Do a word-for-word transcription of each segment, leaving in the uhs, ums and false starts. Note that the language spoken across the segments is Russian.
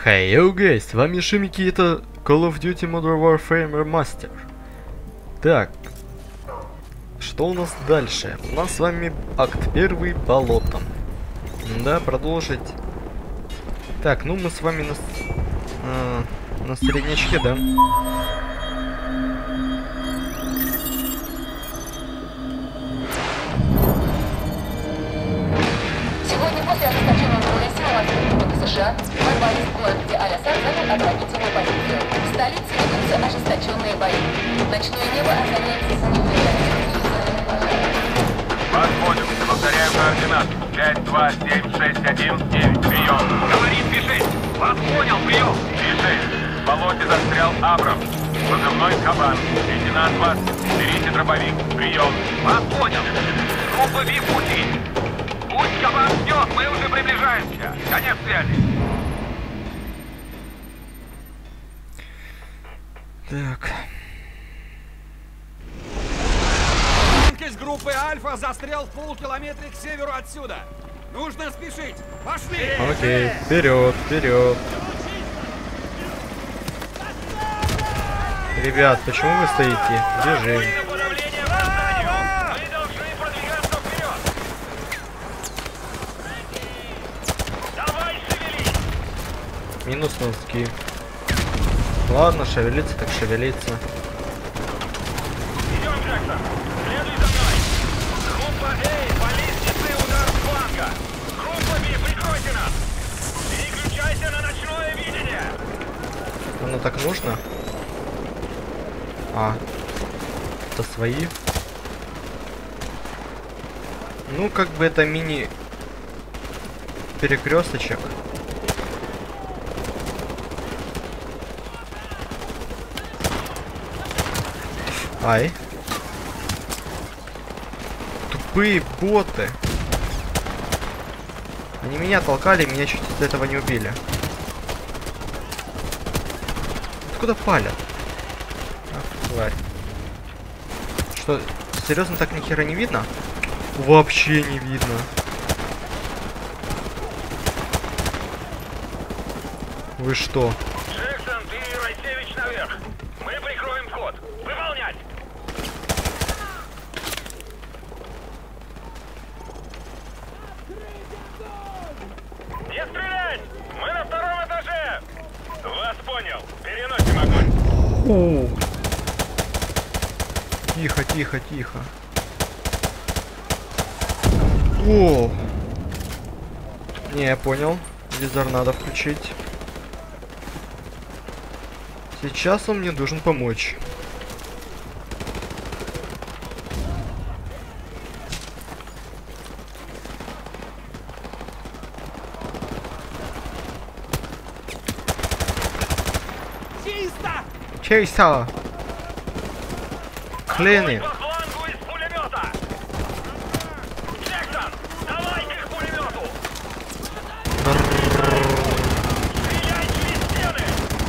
Hey yo guys, с вами Шимики, это Call of Duty Modern Warfare Remaster. Так, что у нас дальше? У нас с вами акт первый, болото. Да, продолжить. Так, ну мы с вами на, э, на среднячке, да? Сегодня после ожесточенного боя силы воздушной США ворвались в город, где Аль-Асад занял оборонительную позицию. В столице ведутся ожесточенные бои. Ночное небо озаряется синими Вас понял. Повторяю координаты. пять, два, семь, шесть, один, девять. Прием. Говорит пи шесть. Вас понял. Прием. пи шесть. В болоте застрял Абрамс. Позывной Кабан. Лейтенант Вас. Берите дробовик. Прием. Вас понял. Группа Ви в пути. Пусть Кабан ждет. Мы уже приближаемся. Конец связи. Так. Из группы Альфа застрял в полукилометре к северу отсюда. Нужно спешить. Пошли! Окей, вперед, вперед. Ребят, почему вы стоите? Бежим. Минус носки. Ладно, шевелиться так шевелиться. Идем, Джексон. Следуй за мной. Группа А, баллистицы, удар с фланга. Группа Б, прикройте нас. Переключайся на ночное видение. Оно так нужно? А, это свои? Ну, как бы это мини перекресточек. Ай. Тупые боты. Они меня толкали, меня чуть из этого не убили. Откуда палят? Ах, тварь. Что, серьезно так ни хера не видно? Вообще не видно. Вы что? Джексон, ты и Райсевич наверх. Мы прикроем вход. Выполнять. Не стрелять! Мы на втором этаже! Вас понял. Переносим огонь. О. Тихо, тихо, тихо. О. Не, я понял. Визор надо включить. Сейчас он мне должен помочь. Чисто! Чейса! Клини! По флангу из пулемета! Джексон, давайте к пулемету! Стреляй через стены!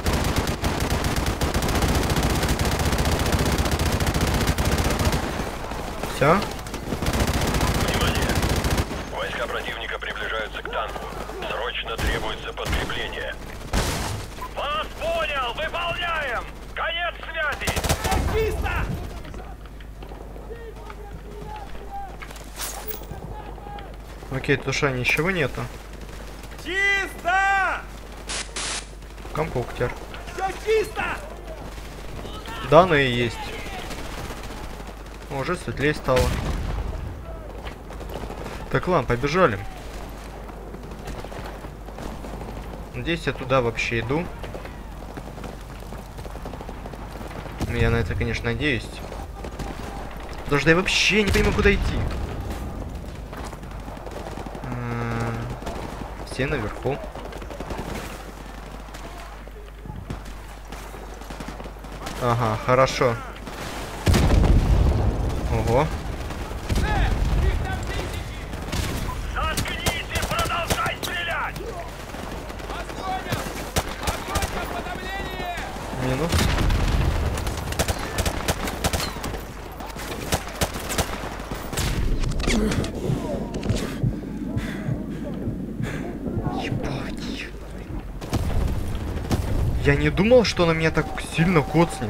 Все? Внимание! Войска противника приближаются к танку. Срочно требуется подкрепление. Вас понял! Выполняем! Конец связи! Чисто! Окей, туша, ничего нету. Чисто! Компьютер. Все чисто! Данные есть. О, уже светлее стало. Так, ладно, побежали. Надеюсь, я туда вообще иду. Я на это, конечно, надеюсь. Потому что я вообще не понимаю, куда идти. М-м, Все наверху. Ага, хорошо. Ого. Заткнись и продолжай стрелять! Вас понял! Огонь на подавление! Минус. Я не думал, что она меня так сильно коцнет.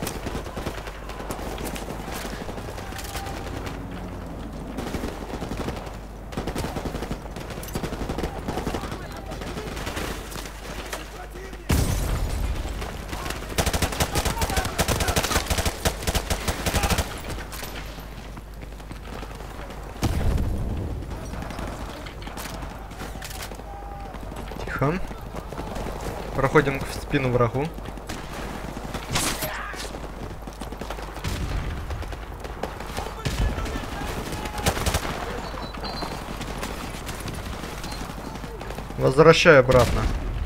Тихо. Проходим в спину врагу. Возвращай обратно.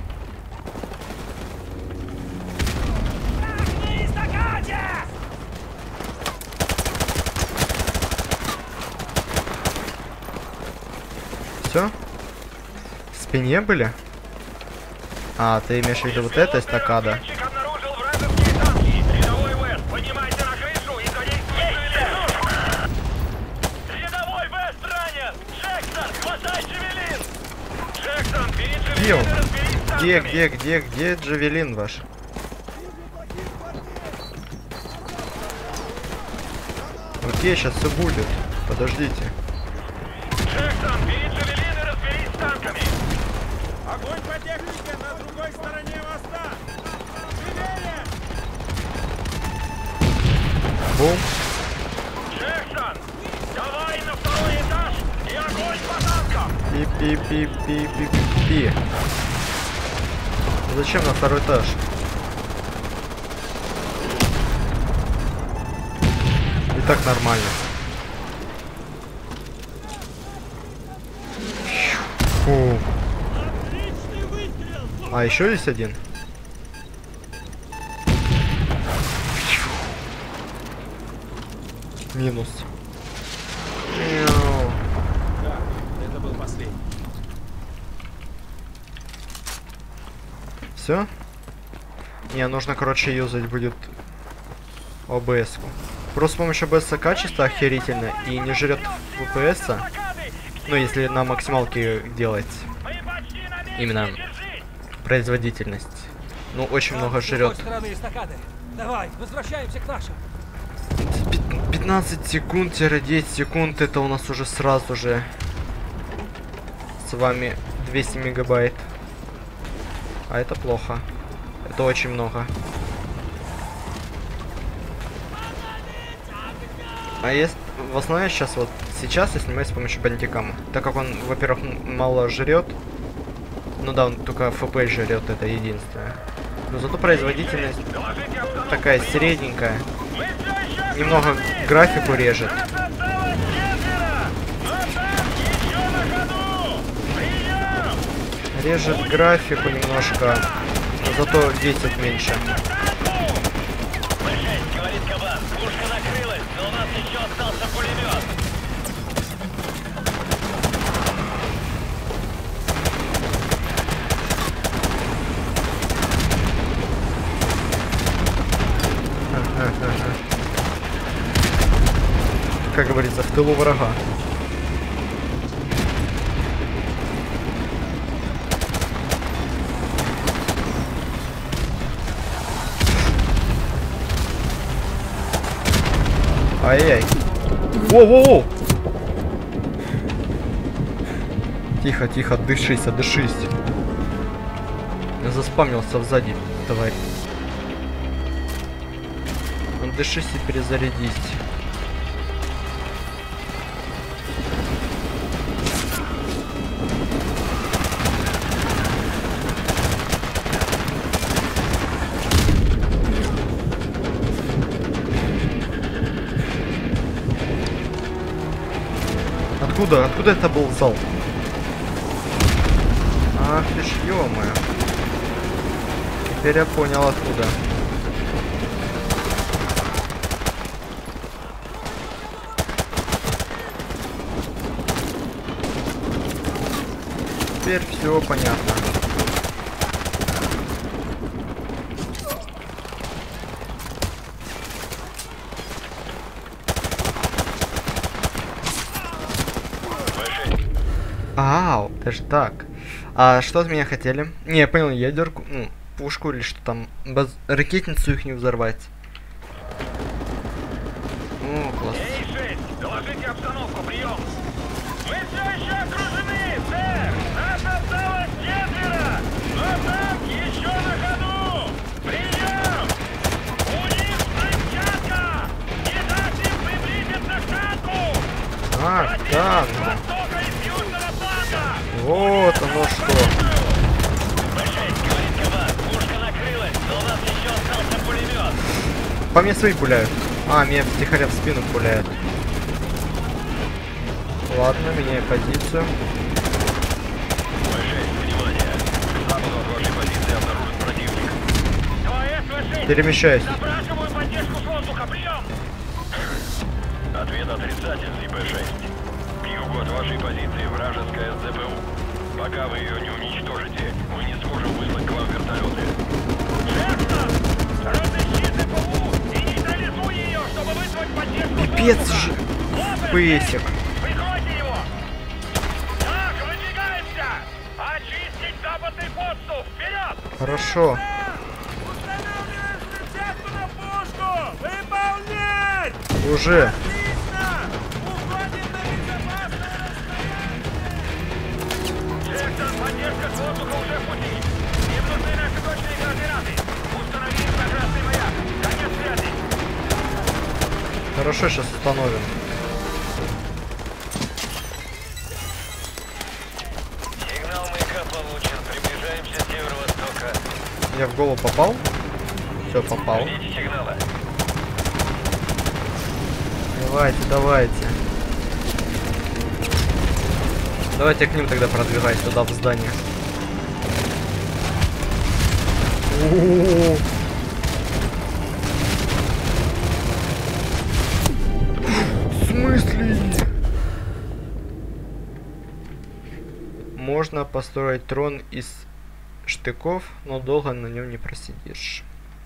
Все? В спине были? А, ты имеешь в виду вот это эстакада? Где он? Где, где, где, где Джавелин ваш? Окей, сейчас все будет. Подождите. Джексон, бери Джавелин и разберись с танками. Огонь по технике на другой стороне моста! Живее! Бум. Джексон, давай на второй этаж и огонь по танкам! Пи-пи-пи-пи-пи-пи. Зачем на второй этаж? И так нормально. Фу. А еще есть один. Минус. Да, это был последний. Все? Не, нужно, короче, юзать будет о бэ эс-ку. Просто с помощью о бэ эс качество охерительно и не жрет эф пи эс. Ну, если на максималке делать именно производительность. Ну, очень много жрет. Давай, возвращаемся к нашим. пятнадцать секунд-десять секунд, это у нас уже сразу же с вами двести мегабайт. А это плохо. Это очень много. А есть в основном сейчас вот сейчас я снимаю с помощью бандикама, так как он, во-первых, мало жрет. Ну да, он только эф пи эс жрет, это единственное. Но зато производительность такая средненькая. Немного графику режет. Режет графику немножко, но зато весит меньше. Говорит Кабан, пушка накрылась, но у нас еще остался пулемет. Как говорится, в тылу врага. Ай-яй. Воу-воу-воу! Тихо, тихо, дышись, отдышись. Я заспамнился сзади, тварь. Дышись и перезарядись. Откуда? Откуда это был зал? Ах ты ж, ё-моё. Теперь я понял откуда. Теперь все понятно. Ау, даже так. А что от меня хотели? Не, я понял, ядерку. Ну, пушку или что там? Баз... Ракетницу их не взорвать. О, класс. Эй, шесть, доложите обстановку, прием. Мы все еще окружены, сэр. Нас осталось четверо, но танк еще на ходу. Прием. У них взрывчатка. Не дайте им приблизиться к танку. А, Противник танк. с востока из южного фланга. Вот оно что. По мне свои пуляют. А, меня втихаря в спину пуляют. Ладно, меняю позицию. Перемещаюсь. Запрашиваю поддержку с воздуха, прием. Ответ отрицательный, Б шесть. К югу от вашей позиции вражеская СЗПУ. Пока вы ее не уничтожите, мы не сможем выслать к вам вертолеты. Джексон, разыщи ЗПУ и нейтрализуй ее, чтобы вызвать поддержку с Пипец воздуха. же. Лопасть, Пысик. прикройте его. Так, выдвигаемся. Очистить западный подступ. Вперед. Хорошо. Устанавливаем взрывчатку на пушку. Выполнять. Уже. Отлично. Уходим на безопасное расстояние. Джексон, поддержка с воздуха уже в пути. Им нужны наши точные координаты. Установи инфракрасный маяк. Конец связи. Хорошо, сейчас установим. Сигнал маяка получен. Приближаемся с северо-востока. Я в голову попал? Все, попал. Ждите сигнала. Давайте, давайте. Давайте к ним тогда продвигать туда, в здание. О-о-о. В смысле? Можно построить трон из штыков, но долго на нем не просидишь.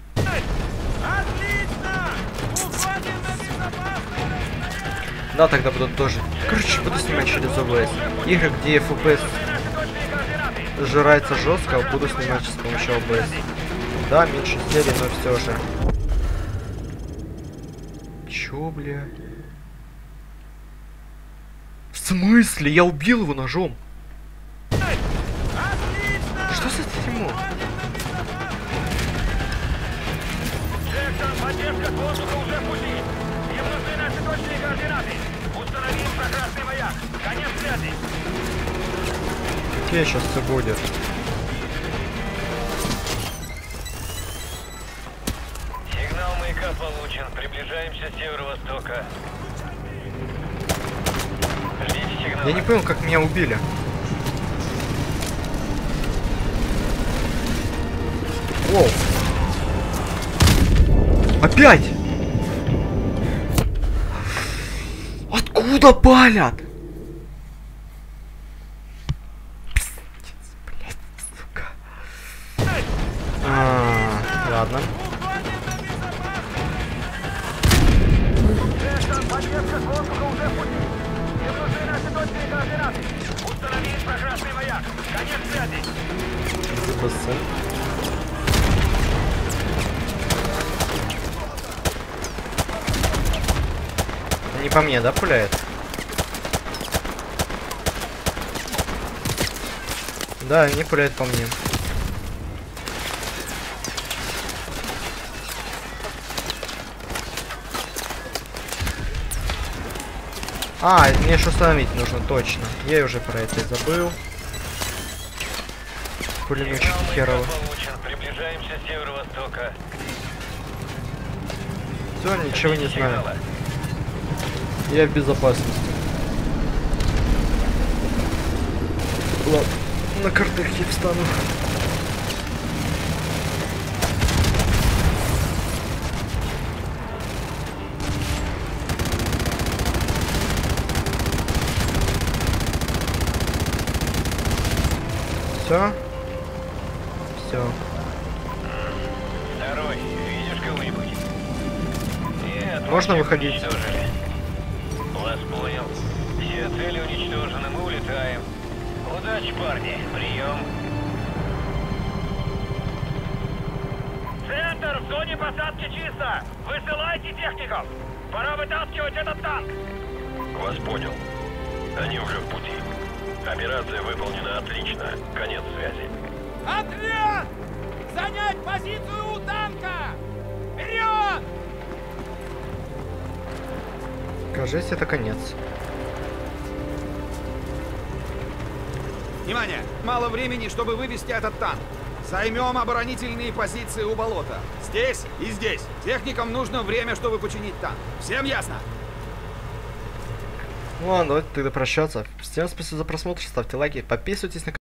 Отлично! Уходим на безопасное расстояние. Да, тогда буду тоже. Короче, буду снимать через о бэ эс. Игры, где эф пи эс Наши точные координаты. сжирается жестко, буду снимать с помощью о бэ эс. Да, меньше серии, но все же. Чё, бля? В смысле? Я убил его ножом. Отлично! Что за дерьмо? Джексон, поддержка с воздуха уже в пути. Им нужны наши точные координаты. Установи инфракрасный маяк. Конец связи. Где сейчас все будет? Сигнал маяка получен. Приближаемся с северо-востока. Ждите сигнала. Я не понял, как меня убили. Воу. Опять! Откуда палят? Пиздец, блядь, сука. А, ладно. Джексон, поддержка с воздуха уже в пути. Им нужны наши точные координаты. Установи инфракрасный маяк. Конец связи. ЗБС. Не по мне, да, пуляет? Да, не пуляет по мне. А, мне еще установить нужно, точно. Я уже про это забыл. Пулеметчик Сигнал маяка херово. получен. Приближаемся с северо-востока. Все, ничего не Ждите знаю. сигнала. Я в безопасности. Ладно, на картехе встану. Все? Все. Второй. Видишь кого-нибудь? Нет. Можно мы всех выходить? уничтожили. Вас понял. Все цели уничтожены, мы улетаем. Удачи, парни. Прием. Центр, в зоне посадки чисто! Высылайте техников! Пора вытаскивать этот танк! Вас понял. Они уже в пути. Операция выполнена отлично. Конец связи. Отряд! Занять позицию у танка! Вперед! Кажется, это конец. Внимание! Мало времени, чтобы вывести этот танк. Займем оборонительные позиции у болота. Здесь и здесь. Техникам нужно время, чтобы починить танк. Всем ясно? Ну ладно, давайте тогда прощаться. Всем спасибо за просмотр, ставьте лайки, подписывайтесь на канал.